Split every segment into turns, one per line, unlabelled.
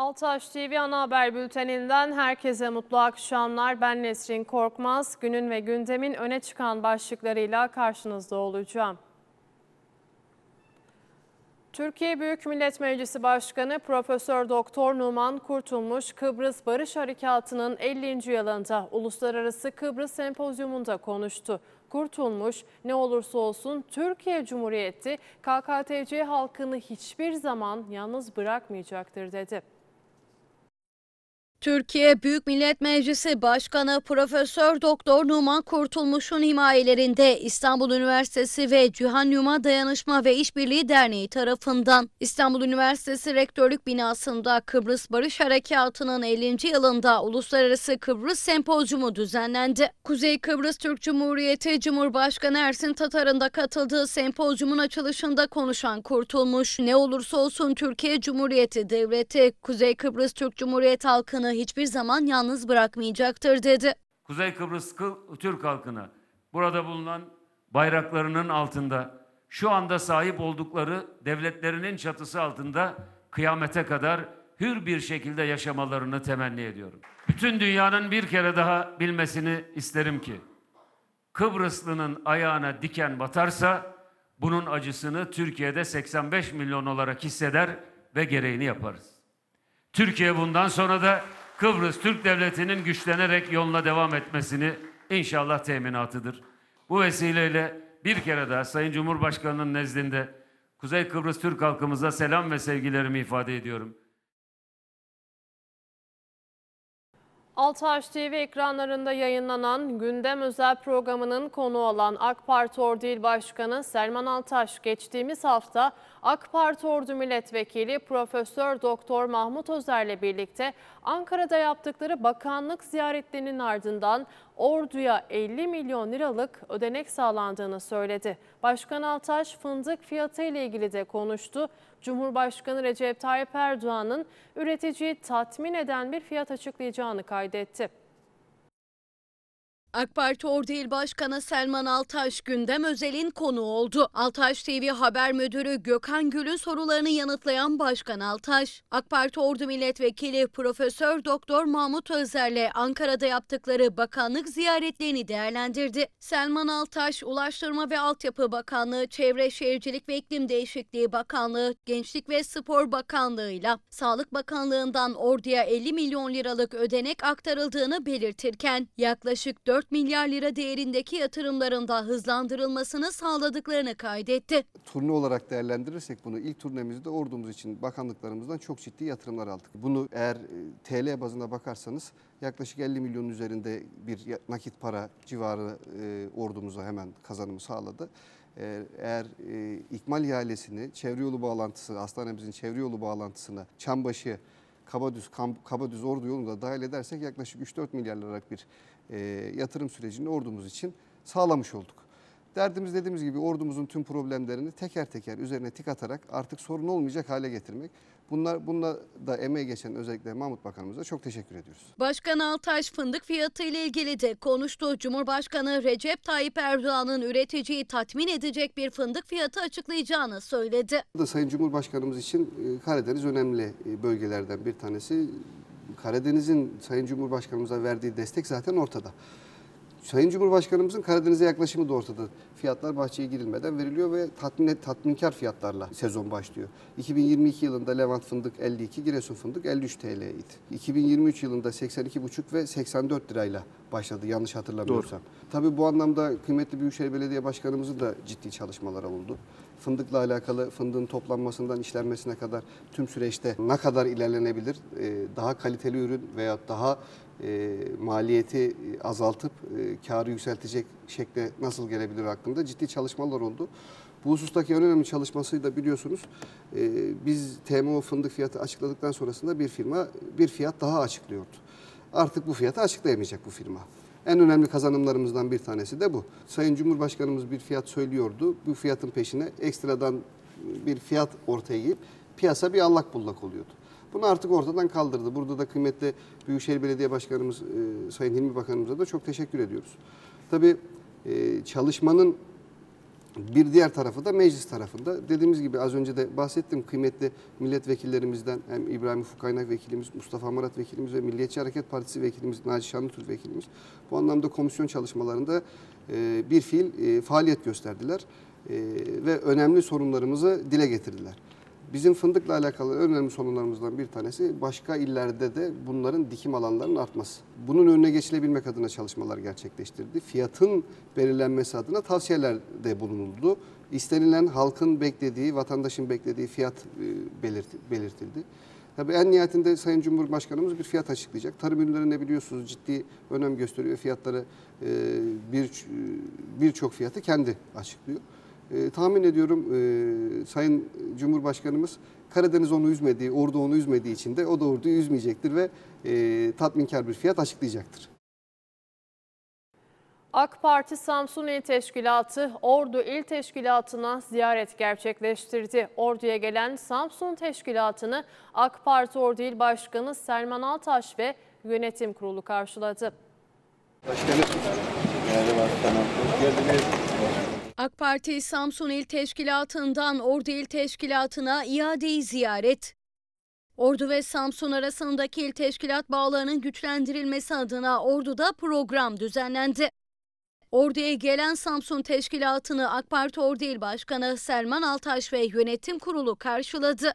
Altaş TV Ana Haber Bülteninden herkese mutlu akşamlar. Ben Nesrin Korkmaz. Günün ve gündemin öne çıkan başlıklarıyla karşınızda olacağım. Türkiye Büyük Millet Meclisi Başkanı Profesör Doktor Numan Kurtulmuş, Kıbrıs Barış Harekatı'nın 50. yılında Uluslararası Kıbrıs Sempozyumunda konuştu. Kurtulmuş, ne olursa olsun Türkiye Cumhuriyeti KKTC halkını hiçbir zaman yalnız bırakmayacaktır dedi.
Türkiye Büyük Millet Meclisi Başkanı Profesör Doktor Numan Kurtulmuş'un himayelerinde İstanbul Üniversitesi ve Cihan Numa Dayanışma ve İşbirliği Derneği tarafından İstanbul Üniversitesi Rektörlük binasında Kıbrıs Barış Harekatı'nın 50. yılında Uluslararası Kıbrıs Sempozyumu düzenlendi. Kuzey Kıbrıs Türk Cumhuriyeti Cumhurbaşkanı Ersin Tatar'ın da katıldığı sempozyumun açılışında konuşan Kurtulmuş, ne olursa olsun Türkiye Cumhuriyeti Devleti Kuzey Kıbrıs Türk Cumhuriyeti halkını hiçbir zaman yalnız bırakmayacaktır dedi.
Kuzey Kıbrıs Türk halkına burada bulunan bayraklarının altında, şu anda sahip oldukları devletlerinin çatısı altında kıyamete kadar hür bir şekilde yaşamalarını temenni ediyorum. Bütün dünyanın bir kere daha bilmesini isterim ki Kıbrıslının ayağına diken batarsa bunun acısını Türkiye'de 85 milyon olarak hisseder ve gereğini yaparız. Türkiye bundan sonra da Kıbrıs Türk Devleti'nin güçlenerek yoluna devam etmesini inşallah teminatıdır. Bu vesileyle bir kere daha Sayın Cumhurbaşkanı'nın nezdinde Kuzey Kıbrıs Türk halkımıza selam ve sevgilerimi ifade ediyorum.
Altaş TV ekranlarında yayınlanan Gündem Özel programının konuğu olan AK Parti Ordu İl Başkanı Selman Altaş, geçtiğimiz hafta AK Parti Ordu Milletvekili Profesör Doktor Mahmut Özer'le birlikte Ankara'da yaptıkları bakanlık ziyaretlerinin ardından Ordu'ya 50 milyon liralık ödenek sağlandığını söyledi. Başkan Altaş fındık fiyatı ile ilgili de konuştu. Cumhurbaşkanı Recep Tayyip Erdoğan'ın üreticiyi tatmin eden bir fiyat açıklayacağını kaydetti.
AK Parti Ordu İl Başkanı Selman Altaş Gündem Özel'in konuğu oldu. Altaş TV Haber Müdürü Gökhan Gül'ün sorularını yanıtlayan Başkan Altaş, AK Parti Ordu Milletvekili Profesör Doktor Mahmut Özer'le Ankara'da yaptıkları bakanlık ziyaretlerini değerlendirdi. Selman Altaş, Ulaştırma ve Altyapı Bakanlığı, Çevre Şehircilik ve İklim Değişikliği Bakanlığı, Gençlik ve Spor Bakanlığı'yla Sağlık Bakanlığı'ndan Ordu'ya 50 milyon liralık ödenek aktarıldığını belirtirken yaklaşık 4 milyar lira değerindeki yatırımların da hızlandırılmasını sağladıklarını kaydetti.
Turne olarak değerlendirirsek bunu, ilk turnemizde ordumuz için bakanlıklarımızdan çok ciddi yatırımlar aldık. Bunu eğer TL bazına bakarsanız yaklaşık 50 milyonun üzerinde bir nakit para civarı ordumuza hemen kazanımı sağladı. Eğer ikmal ihalesini, çevre yolu bağlantısı, hastanemizin çevre yolu bağlantısına Çambaşı, Kabadüz Ordu yolunu da dahil edersek yaklaşık 3-4 milyar liralık bir yatırım sürecini ordumuz için sağlamış olduk. Derdimiz dediğimiz gibi ordumuzun tüm problemlerini teker teker üzerine tik atarak artık sorun olmayacak hale getirmek. Bununla da emeği geçen özellikle Mahmut Bakanımıza çok teşekkür ediyoruz.
Başkan Altaş fındık fiyatı ile ilgili de konuştu. Cumhurbaşkanı Recep Tayyip Erdoğan'ın üreticiyi tatmin edecek bir fındık fiyatı açıklayacağını söyledi.
Sayın Cumhurbaşkanımız için Karadeniz önemli bölgelerden bir tanesi. Karadeniz'in Sayın Cumhurbaşkanımıza verdiği destek zaten ortada. Sayın Cumhurbaşkanımızın Karadeniz'e yaklaşımı da ortada. Fiyatlar bahçeye girilmeden veriliyor ve tatminkar fiyatlarla sezon başlıyor. 2022 yılında Levant fındık 52, Giresun fındık 53 TL'ydi. 2023 yılında 82,5 ve 84 lirayla başladı yanlış hatırlamıyorsam. Doğru. Tabii bu anlamda kıymetli Büyükşehir Belediye Başkanımızın da ciddi çalışmaları oldu. Fındıkla alakalı fındığın toplanmasından işlenmesine kadar tüm süreçte ne kadar ilerlenebilir, daha kaliteli ürün veya daha maliyeti azaltıp karı yükseltecek şekle nasıl gelebilir hakkında ciddi çalışmalar oldu. Bu husustaki en önemli çalışmasıyı da biliyorsunuz. Biz TMO fındık fiyatı açıkladıktan sonrasında bir firma bir fiyat daha açıklıyordu. Artık bu fiyatı açıklayamayacak bu firma. En önemli kazanımlarımızdan bir tanesi de bu. Sayın Cumhurbaşkanımız bir fiyat söylüyordu. Bu fiyatın peşine ekstradan bir fiyat ortaya giyip piyasa bir allak bullak oluyordu. Bunu artık ortadan kaldırdı. Burada da kıymetli Büyükşehir Belediye Başkanımız Sayın Hilmi Bakanımıza da çok teşekkür ediyoruz. Tabii çalışmanın Bir diğer tarafı da meclis tarafında. Dediğimiz gibi az önce de bahsettim, kıymetli milletvekillerimizden hem İbrahim Ufuk Kaynak vekilimiz, Mustafa Amarat vekilimiz ve Milliyetçi Hareket Partisi vekilimiz Naci Şanlıurfa vekilimiz bu anlamda komisyon çalışmalarında bir fiil faaliyet gösterdiler ve önemli sorunlarımızı dile getirdiler. Bizim fındıkla alakalı önemli sorunlarımızdan bir tanesi başka illerde de bunların dikim alanlarının artması. Bunun önüne geçilebilmek adına çalışmalar gerçekleştirdi. Fiyatın belirlenmesi adına tavsiyelerde bulunuldu. İstenilen halkın beklediği, vatandaşın beklediği fiyat belirtildi. Tabii en nihayetinde Sayın Cumhurbaşkanımız bir fiyat açıklayacak. Tarım ürünlerine biliyorsunuz ciddi önem gösteriyor. Fiyatları birçok fiyatı kendi açıklıyor. Tahmin ediyorum Sayın Cumhurbaşkanımız Karadeniz onu üzmediği, Ordu onu üzmediği için de o da Ordu'yu üzmeyecektir ve tatminkar bir fiyat açıklayacaktır.
AK Parti Samsun İl Teşkilatı Ordu İl Teşkilatı'na ziyaret gerçekleştirdi. Ordu'ya gelen Samsun Teşkilatı'nı AK Parti Ordu İl Başkanı Selman Altaş ve Yönetim Kurulu karşıladı.
AK Parti Samsun İl Teşkilatı'ndan Ordu İl Teşkilatı'na iade-i ziyaret. Ordu ve Samsun arasındaki il teşkilat bağlarının güçlendirilmesi adına Ordu'da program düzenlendi. Ordu'ya gelen Samsun Teşkilatı'nı AK Parti Ordu İl Başkanı Selman Altaş ve Yönetim Kurulu karşıladı.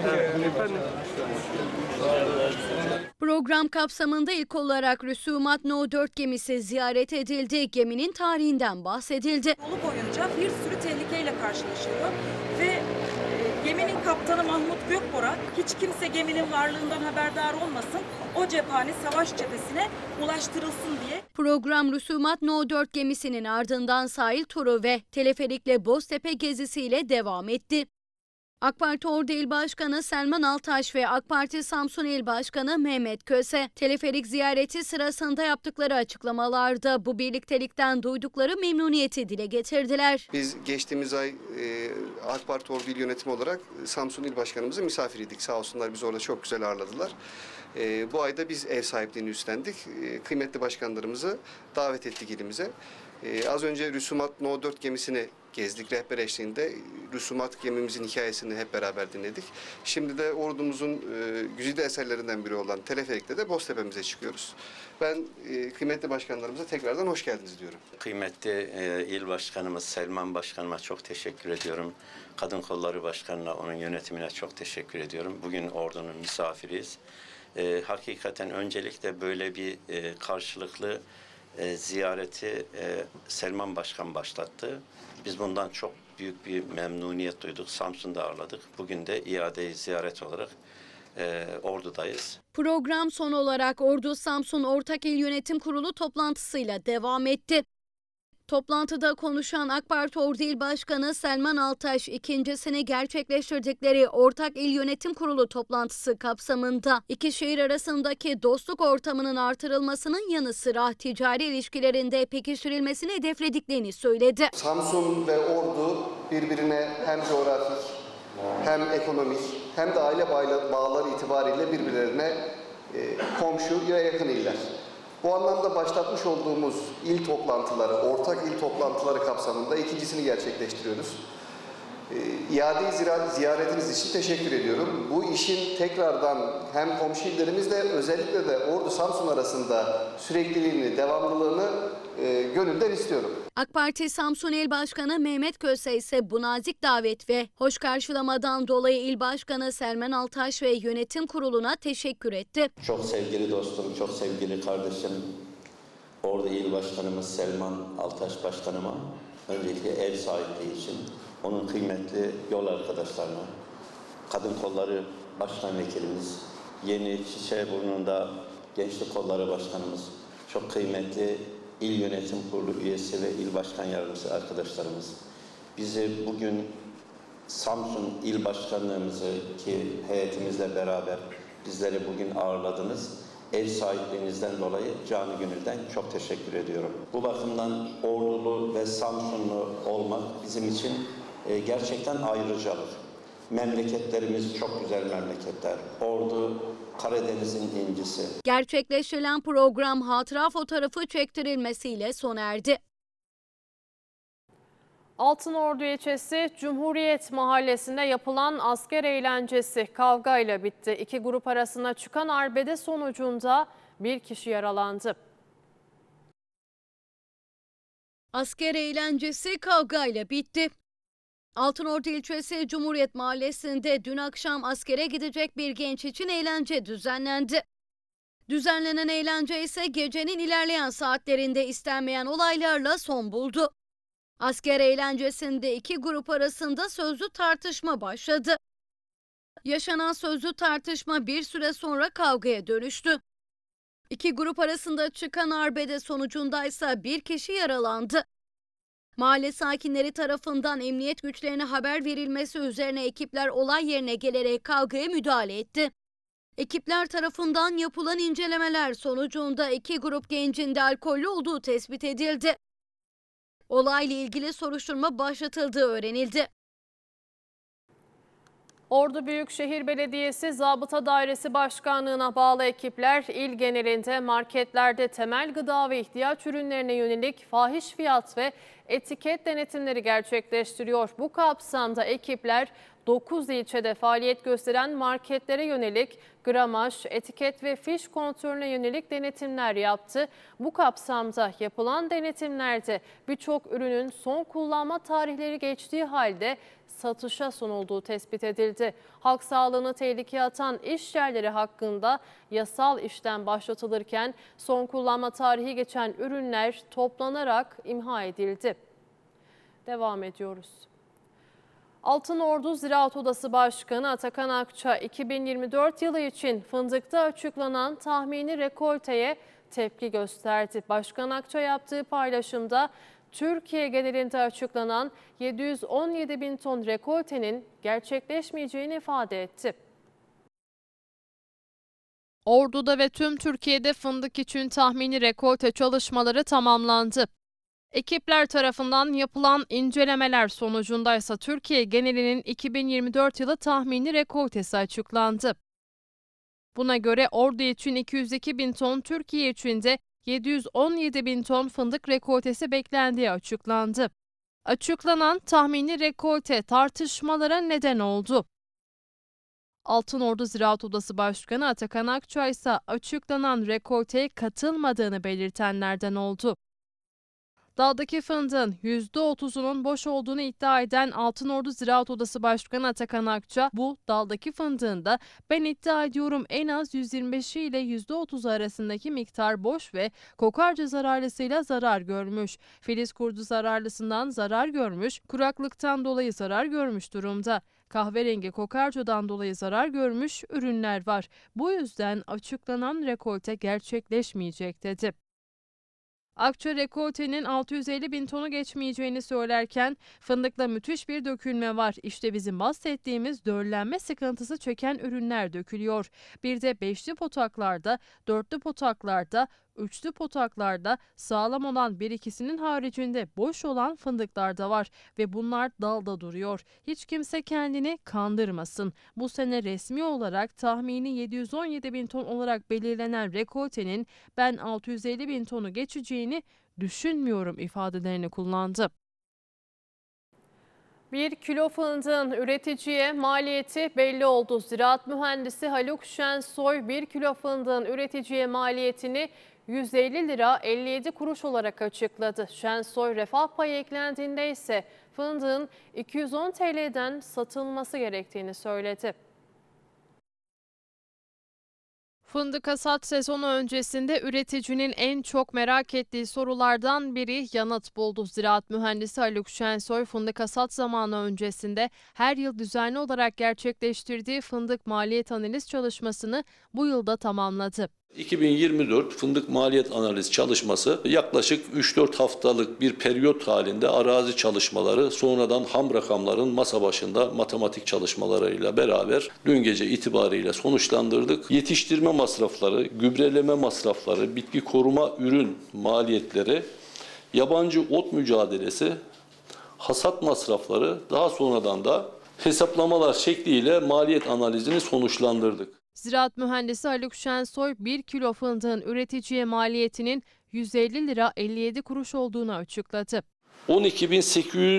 Program kapsamında ilk olarak Rüsumat No 4 gemisi ziyaret edildi. Geminin tarihinden bahsedildi.
Yolu boyunca bir sürü tehlikeyle karşılaşılıyor ve geminin kaptanı Mahmut Gökborak, hiç kimse geminin varlığından haberdar olmasın, o cephane savaş cephesine ulaştırılsın diye.
Program Rüsumat No 4 gemisinin ardından sahil turu ve teleferikle Boztepe gezisiyle devam etti. AK Parti Ordu İl Başkanı Selman Altaş ve AK Parti Samsun İl Başkanı Mehmet Köse, teleferik ziyareti sırasında yaptıkları açıklamalarda bu birliktelikten duydukları memnuniyeti dile getirdiler.
Biz geçtiğimiz ay AK Parti Ordu İl Yönetimi olarak Samsun İl Başkanımızı misafiriydik. Sağ olsunlar bizi orada çok güzel ağırladılar. Bu ayda biz ev sahipliğini üstlendik. Kıymetli başkanlarımızı davet ettik ilimize. Az önce Rüsumat No 4 gemisini gezdik rehber eşliğinde. Rüsumat gemimizin hikayesini hep beraber dinledik. Şimdi de ordumuzun güzide eserlerinden biri olan teleferikte de Boztepe'mize çıkıyoruz. Ben kıymetli başkanlarımıza tekrardan hoş geldiniz diyorum.
Kıymetli il başkanımız Selman Başkanıma çok teşekkür ediyorum. Kadın Kolları Başkanı'na, onun yönetimine çok teşekkür ediyorum. Bugün ordunun misafiriyiz. Hakikaten öncelikle böyle bir karşılıklı ziyareti Selman Başkan başlattı. Biz bundan çok büyük bir memnuniyet duyduk. Samsun'da ağırladık. Bugün de iade-i ziyaret olarak Ordu'dayız.
Program son olarak Ordu Samsun Ortak İl Yönetim Kurulu toplantısıyla devam etti. Toplantıda konuşan AK Parti Ordu İl Başkanı Selman Altaş, ikincisini gerçekleştirdikleri Ortak İl Yönetim Kurulu toplantısı kapsamında iki şehir arasındaki dostluk ortamının artırılmasının yanı sıra ticari ilişkilerinde pekiştirilmesini hedeflediklerini söyledi.
Samsun ve Ordu birbirine hem coğrafik hem ekonomik hem de aile bağları itibariyle birbirlerine komşu ya yakın iller. Bu anlamda başlatmış olduğumuz il toplantıları, ortak il toplantıları kapsamında ikincisini gerçekleştiriyoruz. İade-i ziyaretiniz için teşekkür ediyorum. Bu işin tekrardan hem komşu illerimizle özellikle de Ordu-Samsun arasında sürekliliğini, devamlılığını gönülden istiyorum.
AK Parti Samsun İl Başkanı Mehmet Köse ise bu nazik davet ve hoş karşılamadan dolayı İl Başkanı Selman Altaş ve Yönetim Kurulu'na teşekkür etti.
Çok sevgili dostum, çok sevgili kardeşim, Ordu İl Başkanımız Selman Altaş Başkanıma öncelikle ev sahipliği için, onun kıymetli yol arkadaşlarına, Kadın Kolları Başkan Vekilimiz, Yeni Çiçeğburnu'nda Gençlik Kolları Başkanımız, çok kıymetli İl Yönetim Kurulu üyesi ve İl Başkan Yardımcısı arkadaşlarımız, bizi bugün Samsun İl Başkanlığımızı ki heyetimizle beraber bizleri bugün ağırladınız. Ev sahipliğinizden dolayı canı gönülden çok teşekkür ediyorum. Bu bakımdan Ordulu ve Samsunlu olmak bizim için gerçekten ayrıcalık. Memleketlerimiz çok güzel memleketler. Ordu, Karadeniz'in incisi.
Gerçekleştirilen program hatıra fotoğrafı çektirilmesiyle sona erdi.
Altınordu ilçesi Cumhuriyet Mahallesi'nde yapılan asker eğlencesi kavgayla bitti. İki grup arasında çıkan arbede sonucunda bir kişi yaralandı.
Asker eğlencesi kavgayla bitti. Altınordu ilçesi Cumhuriyet Mahallesi'nde dün akşam askere gidecek bir genç için eğlence düzenlendi. Düzenlenen eğlence ise gecenin ilerleyen saatlerinde istenmeyen olaylarla son buldu. Asker eğlencesinde iki grup arasında sözlü tartışma başladı. Yaşanan sözlü tartışma bir süre sonra kavgaya dönüştü. İki grup arasında çıkan arbede sonucundaysa bir kişi yaralandı. Mahalle sakinleri tarafından emniyet güçlerine haber verilmesi üzerine ekipler olay yerine gelerek kavgaya müdahale etti. Ekipler tarafından yapılan incelemeler sonucunda iki grup gencin de alkollü olduğu tespit edildi. Olayla ilgili soruşturma başlatıldığı öğrenildi.
Ordu Büyükşehir Belediyesi Zabıta Dairesi Başkanlığı'na bağlı ekipler il genelinde marketlerde temel gıda ve ihtiyaç ürünlerine yönelik fahiş fiyat ve etiket denetimleri gerçekleştiriyor. Bu kapsamda ekipler 9 ilçede faaliyet gösteren marketlere yönelik gramaj, etiket ve fiş kontrolüne yönelik denetimler yaptı. Bu kapsamda yapılan denetimlerde birçok ürünün son kullanma tarihleri geçtiği halde satışa sunulduğu tespit edildi. Halk sağlığını tehlikeye atan iş yerleri hakkında yasal işlem başlatılırken son kullanma tarihi geçen ürünler toplanarak imha edildi. Devam ediyoruz. Altınordu Ziraat Odası Başkanı Atakan Akça 2024 yılı için fındıkta açıklanan tahmini rekolteye tepki gösterdi. Başkan Akça yaptığı paylaşımda Türkiye genelinde açıklanan 717 bin ton rekoltenin gerçekleşmeyeceğini ifade etti. Ordu'da ve tüm Türkiye'de fındık için tahmini rekolte çalışmaları tamamlandı. Ekipler tarafından yapılan incelemeler sonucundaysa Türkiye genelinin 2024 yılı tahmini rekoltesi açıklandı. Buna göre Ordu için 202 bin ton, Türkiye için de 717 bin ton fındık rekoltesi beklendiği açıklandı. Açıklanan tahmini rekolte tartışmalara neden oldu. Altınordu Ziraat Odası Başkanı Atakan Akça ise açıklanan rekolteye katılmadığını belirtenlerden oldu. Dağdaki fındığın %30'unun boş olduğunu iddia eden Altınordu Ziraat Odası Başkanı Atakan Akça, bu dağdaki fındığın da ben iddia ediyorum en az 125'i ile %30 arasındaki miktar boş ve kokarca zararlısıyla zarar görmüş. Filiz kurdu zararlısından zarar görmüş, kuraklıktan dolayı zarar görmüş durumda. Kahverengi kokarcadan dolayı zarar görmüş ürünler var. Bu yüzden açıklanan rekolte gerçekleşmeyecek dedi. Akça rekoltenin 650 bin tonu geçmeyeceğini söylerken fındıkla müthiş bir dökülme var. İşte bizim bahsettiğimiz döllenme sıkıntısı çeken ürünler dökülüyor. Bir de 5'li potaklarda, 4'lü potaklarda, 3'lü potaklarda sağlam olan bir ikisinin haricinde boş olan fındıklar da var ve bunlar dalda duruyor. Hiç kimse kendini kandırmasın. Bu sene resmi olarak tahmini 717 bin ton olarak belirlenen rekoltenin ben 650 bin tonu geçeceğini düşünmüyorum ifadelerini kullandı. 1 kilo fındığın üreticiye maliyeti belli oldu. Ziraat mühendisi Haluk Şensoy 1 kilo fındığın üreticiye maliyetini 150 lira 57 kuruş olarak açıkladı. Şensoy refah payı eklendiğinde ise fındığın 210 TL'den satılması gerektiğini söyledi. Fındık hasat sezonu öncesinde üreticinin en çok merak ettiği sorulardan biri yanıt buldu. Ziraat mühendisi Haluk Şensoy, fındık hasat zamanı öncesinde her yıl düzenli olarak gerçekleştirdiği fındık maliyet analiz çalışmasını bu yılda tamamladı.
2024 fındık maliyet analiz çalışması yaklaşık 3-4 haftalık bir periyot halinde arazi çalışmaları, sonradan ham rakamların masa başında matematik çalışmalarıyla beraber dün gece itibariyle sonuçlandırdık. Yetiştirme masrafları, gübreleme masrafları, bitki koruma ürün maliyetleri, yabancı ot mücadelesi, hasat masrafları, daha sonradan da hesaplamalar şekliyle maliyet analizini sonuçlandırdık.
Ziraat mühendisi Haluk Şensoy 1 kilo fındığın üreticiye maliyetinin 150 lira 57 kuruş olduğunu açıkladı.
12.800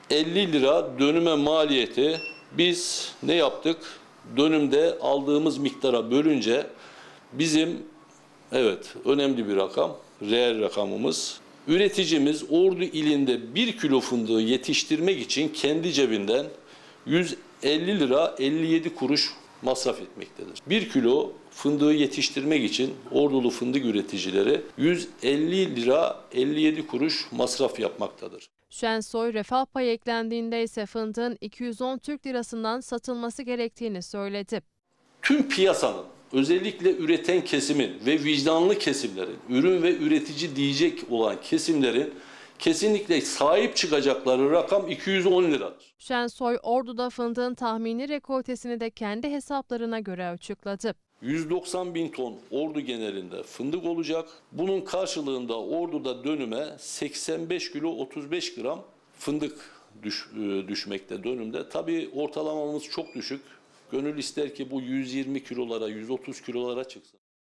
150 lira dönüme maliyeti. Biz ne yaptık? Dönümde aldığımız miktara bölünce bizim, evet, önemli bir rakam, reel rakamımız. Üreticimiz Ordu ilinde 1 kilo fındığı yetiştirmek için kendi cebinden 150 lira 57 kuruş masraf etmektedir. 1 kilo fındığı yetiştirmek için Ordulu fındık üreticileri 150 lira 57 kuruş masraf yapmaktadır.
Şensoy, refah payı eklendiğinde ise fındığın 210 Türk lirasından satılması gerektiğini söyledi.
Tüm piyasanın, özellikle üreten kesimin ve vicdanlı kesimlerin, ürün ve üretici diyecek olan kesimlerin kesinlikle sahip çıkacakları rakam 210 liradır.
Şensoy, Ordu'da fındığın tahmini rekoltesini de kendi hesaplarına göre açıkladı.
190 bin ton Ordu genelinde fındık olacak. Bunun karşılığında Ordu'da dönüme 85 kilo 35 gram fındık düşmekte dönümde. Tabii ortalamamız çok düşük. Gönül ister ki bu 120 kilolara, 130 kilolara çıksın.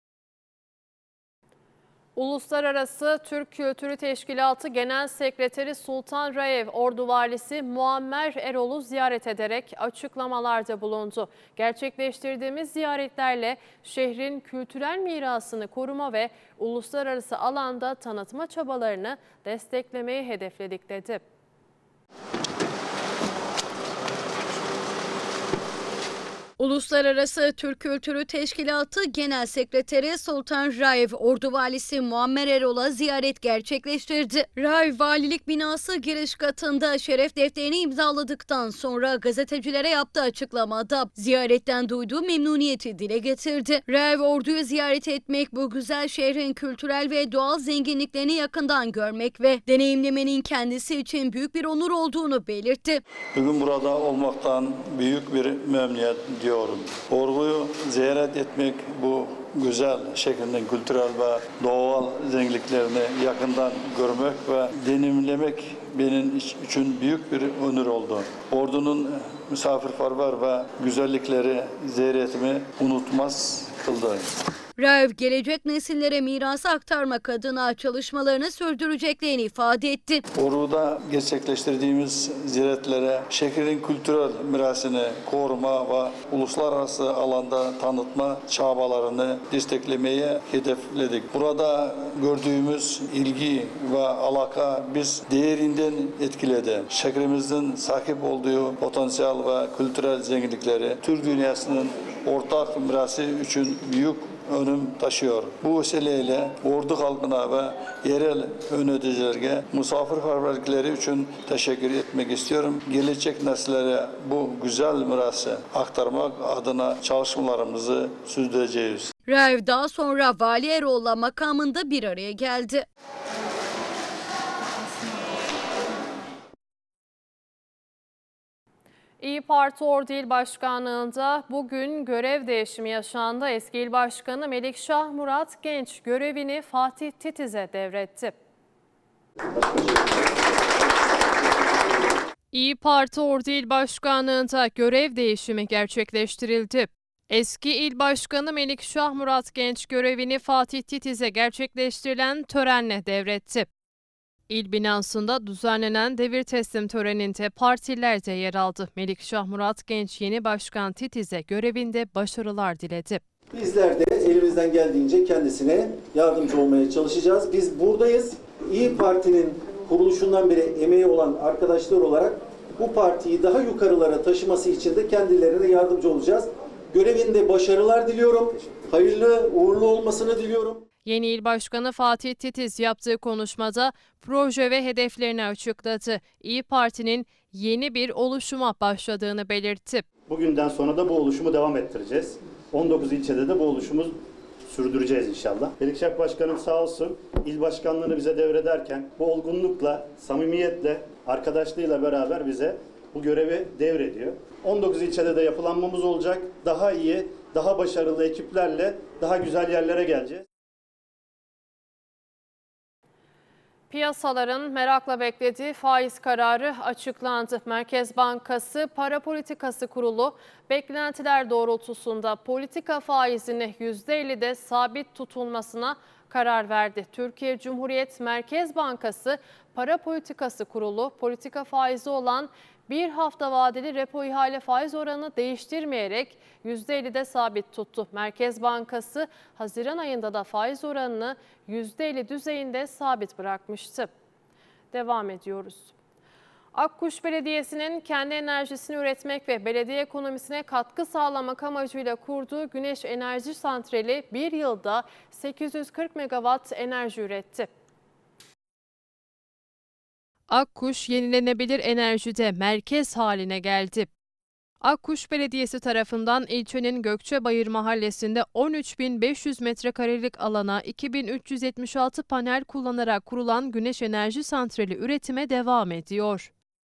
Uluslararası Türk Kültürü Teşkilatı Genel Sekreteri Sultan Raev, Ordu Valisi Muammer Erol'u ziyaret ederek açıklamalarda bulundu. Gerçekleştirdiğimiz ziyaretlerle şehrin kültürel mirasını koruma ve uluslararası alanda tanıtma çabalarını desteklemeyi hedefledik dedi.
Uluslararası Türk Kültürü Teşkilatı Genel Sekreteri Sultan Raev, Ordu Valisi Muammer Erol'a ziyaret gerçekleştirdi. Raev, valilik binası giriş katında şeref defterini imzaladıktan sonra gazetecilere yaptığı açıklamada ziyaretten duyduğu memnuniyeti dile getirdi. Raev, Ordu'yu ziyaret etmek, bu güzel şehrin kültürel ve doğal zenginliklerini yakından görmek ve deneyimlemenin kendisi için büyük bir onur olduğunu belirtti.
Bugün burada olmaktan büyük bir memnuniyet diyorum. Ordu'yu ziyaret etmek, bu güzel şeklinde kültürel ve doğal zenginliklerini yakından görmek ve deneyimlemek benim için büyük bir onur oldu. Ordu'nun misafirperver ve güzellikleri ziyaretimi unutmaz kıldı.
Raev, gelecek nesillere mirası aktarmak adına çalışmalarını sürdüreceklerini ifade etti.
Ordu'da gerçekleştirdiğimiz ziyaretlere şehrin kültürel mirasını koruma ve uluslararası alanda tanıtma çabalarını desteklemeye hedefledik. Burada gördüğümüz ilgi ve alaka biz değerinden etkiledi. Şehrimizin sahip olduğu potansiyel ve kültürel zenginlikleri Türk dünyasının ortak mirası için büyük önem taşıyor. Bu vesileyle Ordu halkına ve yerel yöneticilerine misafirperverlikleri için teşekkür etmek istiyorum. Gelecek nesillere bu güzel mirası aktarmak adına çalışmalarımızı sürdüreceğiz.
Raev daha sonra Vali Erol'la makamında bir araya geldi.
İYİ Parti Ordu İl Başkanlığı'nda bugün görev değişimi yaşandı. Eski İl Başkanı Melikşah Murat Genç görevini Fatih Titiz'e devretti. İYİ Parti Ordu İl Başkanlığı'nda görev değişimi gerçekleştirildi. Eski İl Başkanı Melikşah Murat Genç görevini Fatih Titiz'e gerçekleştirilen törenle devretti. İl binasında düzenlenen devir teslim töreninde partiler de yer aldı. Melikşah Murat Genç yeni başkan Titiz'e görevinde başarılar diledi.
Bizler de elimizden geldiğince kendisine yardımcı olmaya çalışacağız. Biz buradayız. İYİ Parti'nin kuruluşundan beri emeği olan arkadaşlar olarak bu partiyi daha yukarılara taşıması için de kendilerine yardımcı olacağız. Görevinde başarılar diliyorum. Hayırlı, uğurlu olmasını diliyorum.
Yeni il başkanı Fatih Titiz yaptığı konuşmada proje ve hedeflerini açıkladı. İYİ Parti'nin yeni bir oluşuma başladığını belirtti.
Bugünden sonra da bu oluşumu devam ettireceğiz. 19 ilçede de bu oluşumu sürdüreceğiz inşallah. Melikşah Başkanım sağ olsun il başkanlığını bize devrederken bu olgunlukla, samimiyetle, arkadaşlığıyla beraber bize bu görevi devrediyor. 19 ilçede de yapılanmamız olacak. Daha iyi, daha başarılı ekiplerle daha güzel yerlere geleceğiz.
Piyasaların merakla beklediği faiz kararı açıklandı. Merkez Bankası Para Politikası Kurulu beklentiler doğrultusunda politika faizini %50'de sabit tutulmasına karar verdi. Türkiye Cumhuriyet Merkez Bankası Para Politikası Kurulu politika faizi olan bir hafta vadeli repo ihale faiz oranını değiştirmeyerek %50'de sabit tuttu. Merkez Bankası Haziran ayında da faiz oranını %50 düzeyinde sabit bırakmıştı. Devam ediyoruz. Akkuş Belediyesi'nin kendi enerjisini üretmek ve belediye ekonomisine katkı sağlamak amacıyla kurduğu güneş enerji santrali bir yılda 840 megawatt enerji üretti. Akkuş yenilenebilir enerjide merkez haline geldi. Akkuş Belediyesi tarafından ilçenin Gökçebayır mahallesinde 13.500 metrekarelik alana 2.376 panel kullanarak kurulan güneş enerji santrali üretime devam ediyor.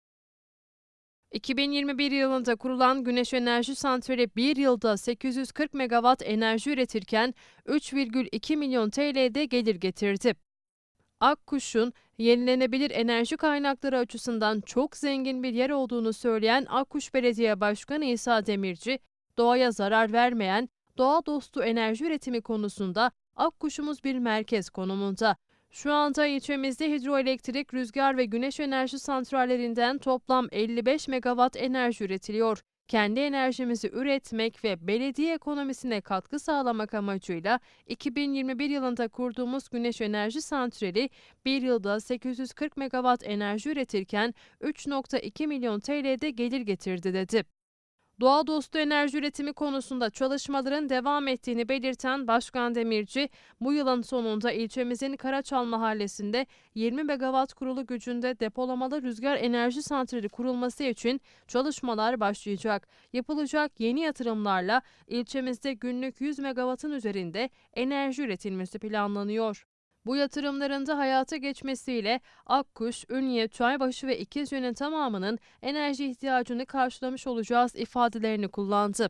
2021 yılında kurulan güneş enerji santrali bir yılda 840 megawatt enerji üretirken 3,2 milyon TL'de gelir getirdi. Akkuş'un yenilenebilir enerji kaynakları açısından çok zengin bir yer olduğunu söyleyen Akkuş Belediye Başkanı İsa Demirci, doğaya zarar vermeyen, doğa dostu enerji üretimi konusunda Akkuş'umuz bir merkez konumunda. Şu anda ilçemizde hidroelektrik, rüzgar ve güneş enerji santrallerinden toplam 55 megawatt enerji üretiliyor. Kendi enerjimizi üretmek ve belediye ekonomisine katkı sağlamak amacıyla 2021 yılında kurduğumuz güneş enerji santrali bir yılda 840 megawatt enerji üretirken 3,2 milyon TL'de gelir getirdi dedi. Doğa dostu enerji üretimi konusunda çalışmaların devam ettiğini belirten Başkan Demirci, bu yılın sonunda ilçemizin Karaçal mahallesinde 20 megawatt kurulu gücünde depolamalı rüzgar enerji santrali kurulması için çalışmalar başlayacak. Yapılacak yeni yatırımlarla ilçemizde günlük 100 megawattın üzerinde enerji üretilmesi planlanıyor. Bu yatırımların da hayata geçmesiyle Akkuş, Ünye, Çaybaşı ve İkizce'nin tamamının enerji ihtiyacını karşılamış olacağız ifadelerini kullandı.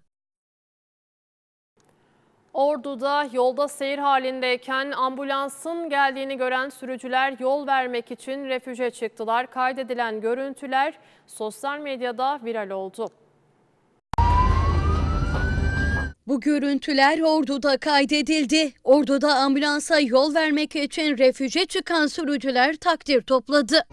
Ordu'da yolda seyir halindeyken ambulansın geldiğini gören sürücüler yol vermek için refüje çıktılar. Kaydedilen görüntüler sosyal medyada viral oldu.
Bu görüntüler Ordu'da kaydedildi. Ordu'da ambulansa yol vermek için refüje çıkan sürücüler takdir topladı.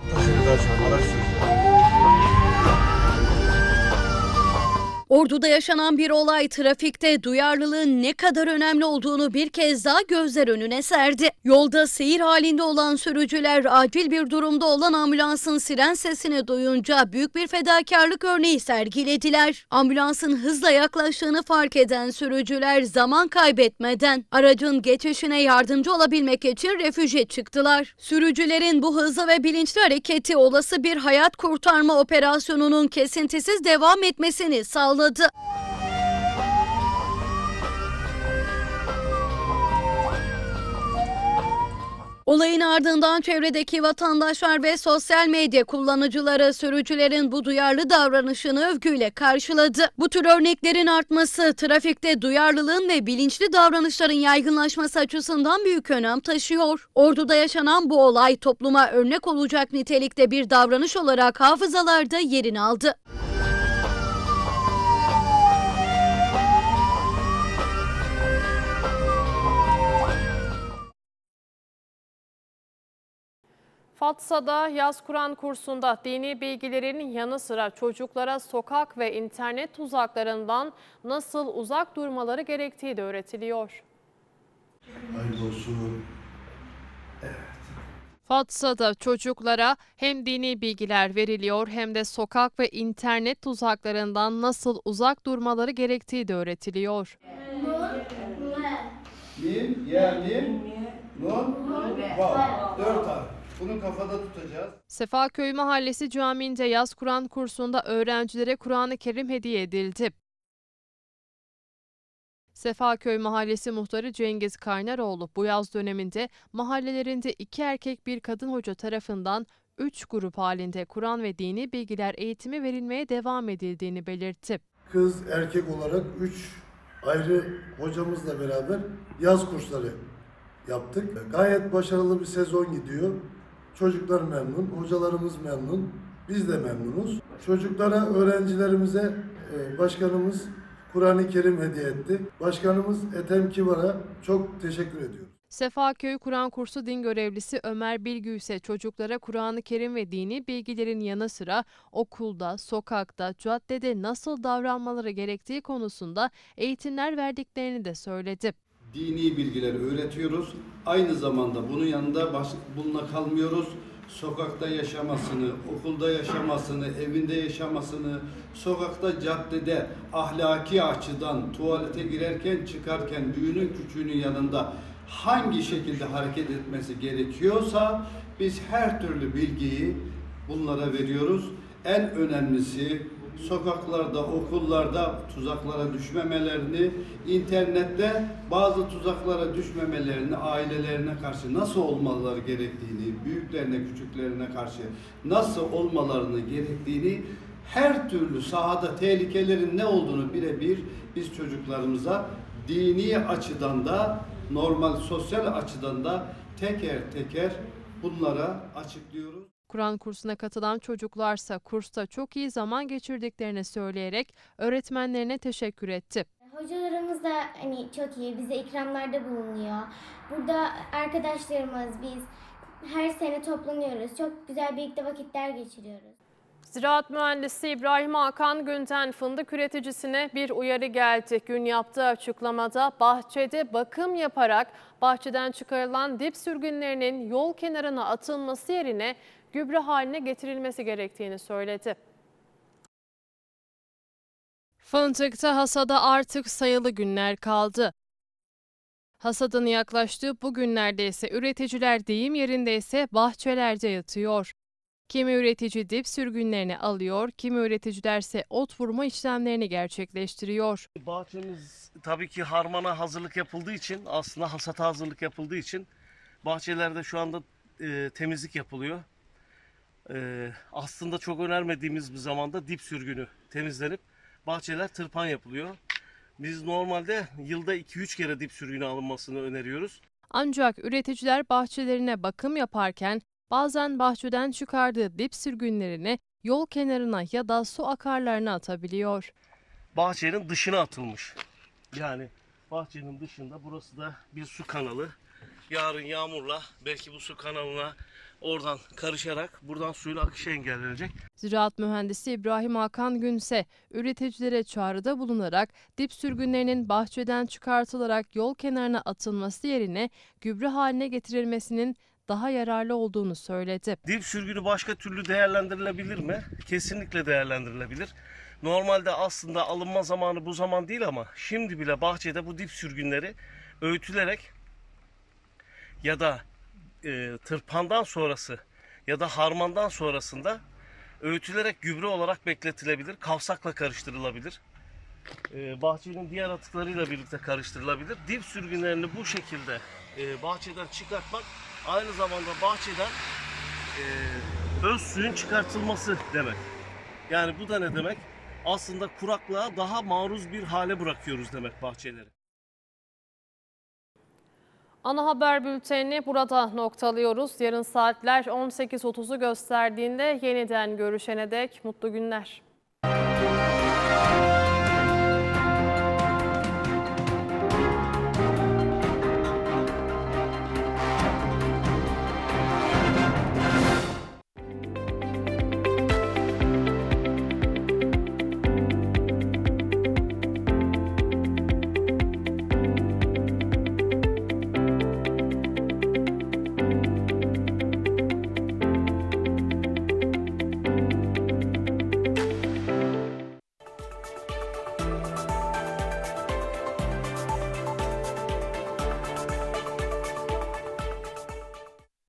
Ordu'da yaşanan bir olay trafikte duyarlılığın ne kadar önemli olduğunu bir kez daha gözler önüne serdi. Yolda seyir halinde olan sürücüler acil bir durumda olan ambulansın siren sesini duyunca büyük bir fedakarlık örneği sergilediler. Ambulansın hızla yaklaştığını fark eden sürücüler zaman kaybetmeden aracın geçişine yardımcı olabilmek için refüje çıktılar. Sürücülerin bu hızlı ve bilinçli hareketi olası bir hayat kurtarma operasyonunun kesintisiz devam etmesini sağladı. Olayın ardından çevredeki vatandaşlar ve sosyal medya kullanıcıları sürücülerin bu duyarlı davranışını övgüyle karşıladı. Bu tür örneklerin artması trafikte duyarlılığın ve bilinçli davranışların yaygınlaşması açısından büyük önem taşıyor. Ordu'da yaşanan bu olay topluma örnek olacak nitelikte bir davranış olarak hafızalarda yerini aldı.
Fatsa'da yaz Kur'an kursunda dini bilgilerin yanı sıra çocuklara sokak ve internet tuzaklarından nasıl uzak durmaları gerektiği de öğretiliyor.
Hayırlı olsun. Evet.
Fatsa'da çocuklara hem dini bilgiler veriliyor hem de sokak ve internet tuzaklarından nasıl uzak durmaları gerektiği de öğretiliyor.
Mim, ye, mim, nun, vav. 4 harf. Bunu kafada tutacağız.
Sefaköy Mahallesi Camii'nde yaz Kur'an kursunda öğrencilere Kur'an-ı Kerim hediye edildi. Sefaköy Mahallesi Muhtarı Cengiz Kaynaroğlu bu yaz döneminde mahallelerinde 2 erkek bir kadın hoca tarafından 3 grup halinde Kur'an ve dini bilgiler eğitimi verilmeye devam edildiğini belirtti.
Kız erkek olarak 3 ayrı hocamızla beraber yaz kursları yaptık. Gayet başarılı bir sezon gidiyor. Çocuklar memnun, hocalarımız memnun, biz de memnunuz. Çocuklara, öğrencilerimize başkanımız Kur'an-ı Kerim hediye etti. Başkanımız Ethem Kibar'a çok teşekkür ediyoruz.
Sefaköy Kur'an kursu din görevlisi Ömer Bilgü ise çocuklara Kur'an-ı Kerim ve dini bilgilerin yanı sıra okulda, sokakta, caddede nasıl davranmaları gerektiği konusunda eğitimler verdiklerini de söyledi.
Dini bilgiler öğretiyoruz. Aynı zamanda bunun yanında bununla kalmıyoruz. Sokakta yaşamasını, okulda yaşamasını, evinde yaşamasını, sokakta, caddede ahlaki açıdan tuvalete girerken, çıkarken, büyüğünün küçüğünün yanında hangi şekilde hareket etmesi gerekiyorsa biz her türlü bilgiyi bunlara veriyoruz. En önemlisi sokaklarda, okullarda tuzaklara düşmemelerini, internette bazı tuzaklara düşmemelerini, ailelerine karşı nasıl olmaları gerektiğini, büyüklerine, küçüklerine karşı nasıl olmalarını gerektiğini, her türlü sahada tehlikelerin ne olduğunu birebir biz çocuklarımıza dini açıdan da, normal sosyal açıdan da teker teker bunlara açıklıyoruz.
Kur'an kursuna katılan çocuklarsa kursta çok iyi zaman geçirdiklerini söyleyerek öğretmenlerine teşekkür etti.
Hocalarımız da çok iyi, bize ikramlarda bulunuyor. Burada arkadaşlarımız, biz her sene toplanıyoruz. Çok güzel birlikte vakitler geçiriyoruz.
Ziraat mühendisi İbrahim Hakan Gün'den fındık üreticisine bir uyarı geldi. Gün yaptığı açıklamada bahçede bakım yaparak bahçeden çıkarılan dip sürgünlerinin yol kenarına atılması yerine gübre haline getirilmesi gerektiğini söyledi. Fındıkta hasada artık sayılı günler kaldı. Hasadın yaklaştığı bu günlerde ise üreticiler deyim yerinde ise bahçelerde yatıyor. Kimi üretici dip sürgünlerini alıyor, kimi üreticilerse ot vurma işlemlerini gerçekleştiriyor.
Bahçemiz tabii ki harmana hazırlık yapıldığı için, aslında hasata hazırlık yapıldığı için bahçelerde şu anda temizlik yapılıyor. Aslında çok önermediğimiz bir zamanda dip sürgünü temizlenip bahçeler tırpan yapılıyor. Biz normalde yılda 2-3 kere dip sürgünü alınmasını öneriyoruz.
Ancak üreticiler bahçelerine bakım yaparken bazen bahçeden çıkardığı dip sürgünlerini yol kenarına ya da su akarlarına atabiliyor.
Bahçenin dışına atılmış. Yani bahçenin dışında, burası da bir su kanalı. Yarın yağmurla belki bu su kanalına oradan karışarak buradan suyun akışı engellenecek.
Ziraat mühendisi İbrahim Hakan Günse üreticilere çağrıda bulunarak dip sürgünlerinin bahçeden çıkartılarak yol kenarına atılması yerine gübre haline getirilmesinin daha yararlı olduğunu söyledi.
Dip sürgünü başka türlü değerlendirilebilir mi? Kesinlikle değerlendirilebilir. Normalde aslında alınma zamanı bu zaman değil ama şimdi bile bahçede bu dip sürgünleri öğütülerek ya da tırpandan sonrası ya da harmandan sonrasında öğütülerek gübre olarak bekletilebilir. Kavsakla karıştırılabilir. Bahçenin diğer atıklarıyla birlikte karıştırılabilir. Dip sürgünlerini bu şekilde bahçeden çıkartmak aynı zamanda bahçeden öz suyun çıkartılması demek. Yani bu da ne demek? Aslında kuraklığa daha maruz bir hale bırakıyoruz demek bahçeleri.
Ana haber bültenini burada noktalıyoruz. Yarın saatler 18.30'u gösterdiğinde yeniden görüşene dek mutlu günler.